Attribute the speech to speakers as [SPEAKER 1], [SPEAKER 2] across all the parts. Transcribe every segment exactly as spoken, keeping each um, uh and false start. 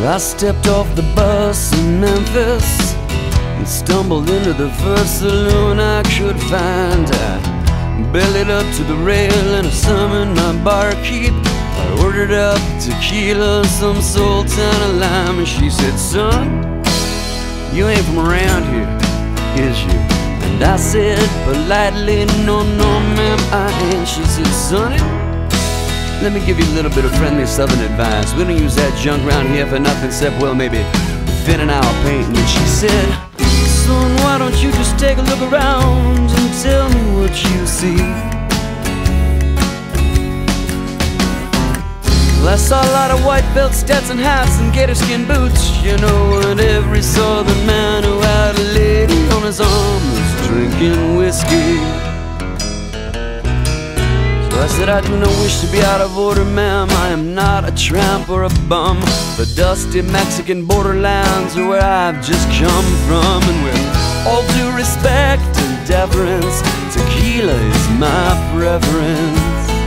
[SPEAKER 1] I stepped off the bus in Memphis and stumbled into the first saloon I could find. I bellied up to the rail and I summoned my barkeep. I ordered up tequila, some sultana lime, and she said, "Son, you ain't from around here, is you?" And I said politely, "No, no, ma'am, I ain't." She said, "Sonny, let me give you a little bit of friendly southern advice. We don't use that junk around here for nothing except, well, maybe thinning our paint." And she said, "Son, why don't you just take a look around and tell me what you see?" Well, I saw a lot of white belt Stetson hats and gator skin boots, you know, and every southern man who had a lady on his arm was drinking whiskey. So I said, "I do not wish to be out of order, ma'am. I am not a tramp or a bum. The dusty Mexican borderlands are where I've just come from. And with all due respect and deference, tequila is my preference."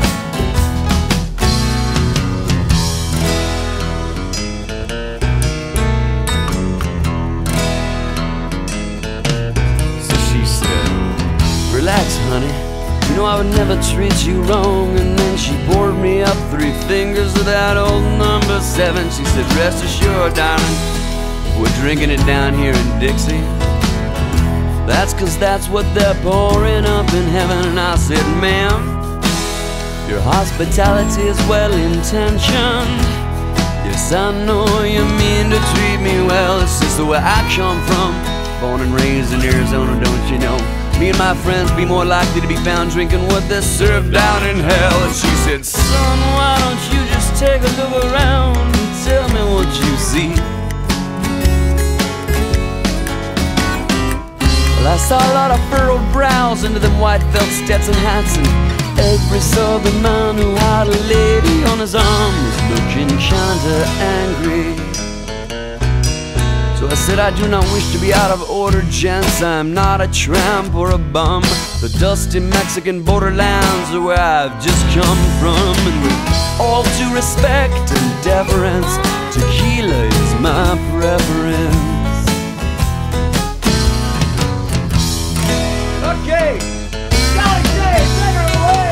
[SPEAKER 1] So she said, "Relax, honey. You know I would never treat you wrong." And then she poured me up three fingers of that old number seven. She said, "Rest assured, darling, we're drinking it down here in Dixie. That's 'cause that's what they're pouring up in heaven." And I said, "Ma'am, your hospitality is well-intentioned. Yes, I know you mean to treat me well. It's just the way I come from. Born and raised in Arizona, don't you know? Me and my friends be more likely to be found drinking what they serve down in hell." And she said, "Son, why don't you just take a look around and tell me what you see?" Well, I saw a lot of furrowed brows under them white felt Stetson hats, and every southern man who had a lady on his arm was looking kinda angry. So I said, "I do not wish to be out of order, gents. I'm not a tramp or a bum. The dusty Mexican borderlands are where I've just come from. And with all due respect and deference, tequila is my preference." Okay, Golly Day, take her away.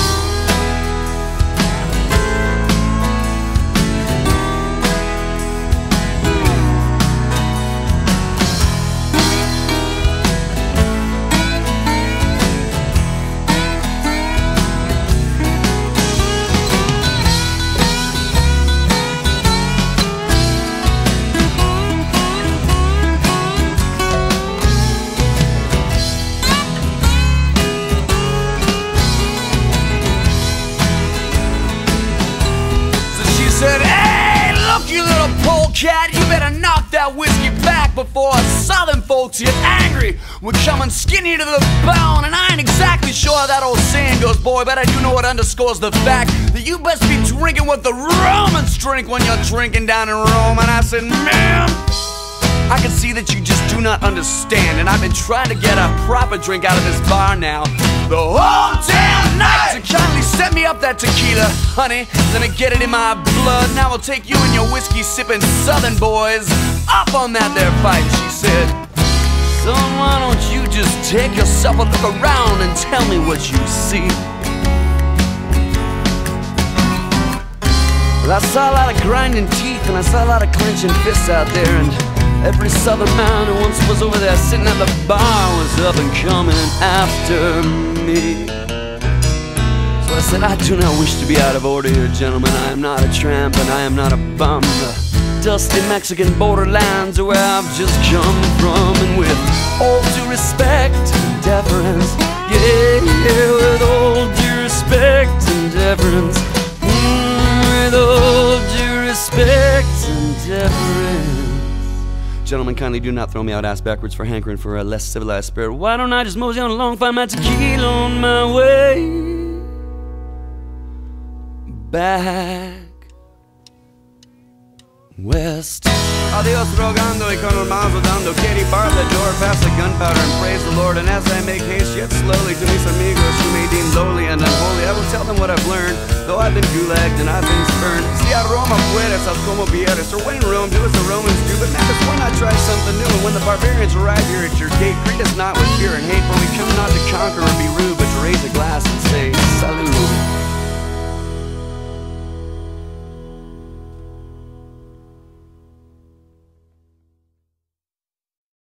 [SPEAKER 1] Said, "Hey, look, you little polecat, you better knock that whiskey back before us southern folks get angry. We're coming skinny to the bone." And I ain't exactly sure how that old saying goes, boy, but I do know it underscores the fact that you best be drinking what the Romans drink when you're drinking down in Rome. And I said, "Ma'am, I can see that you just do not understand, and I've been trying to get a proper drink out of this bar now the whole damn night. So kindly set me up that tequila, honey. Let me get it in my blood. Now I'll take you and your whiskey-sipping southern boys up on that there fight." She said, "Son, why don't you just take yourself a look around and tell me what you see?" Well, I saw a lot of grinding teeth and I saw a lot of clenching fists out there, and every southern man who once was over there sitting at the bar was up and coming after me. So I said, "I do not wish to be out of order here, gentlemen. I am not a tramp and I am not a bum. The dusty Mexican borderlands are where I've just come from. And with all due respect and deference, yeah, yeah, with all due respect and deference, mm, with all due respect and deference." Gentlemen, kindly do not throw me out ass backwards for hankering for a less civilized spirit. Why don't I just mosey on along, find my tequila on my way back west? Adios rogando y con el mazo dando. Katie barred the door past the gunpowder and praise the Lord. And as I make haste yet slowly to mis amigos who may deem lowly and unholy, I will tell them what I've learned. Though I've been gulagged and I've been spurned, see I Roma puedes, haz como vieres. Or when in Rome, do as the Romans do. But Memphis, why not try something new? And when the barbarians arrive here at your gate, greet us not with fear and hate, for we come not to conquer or be rude, but to raise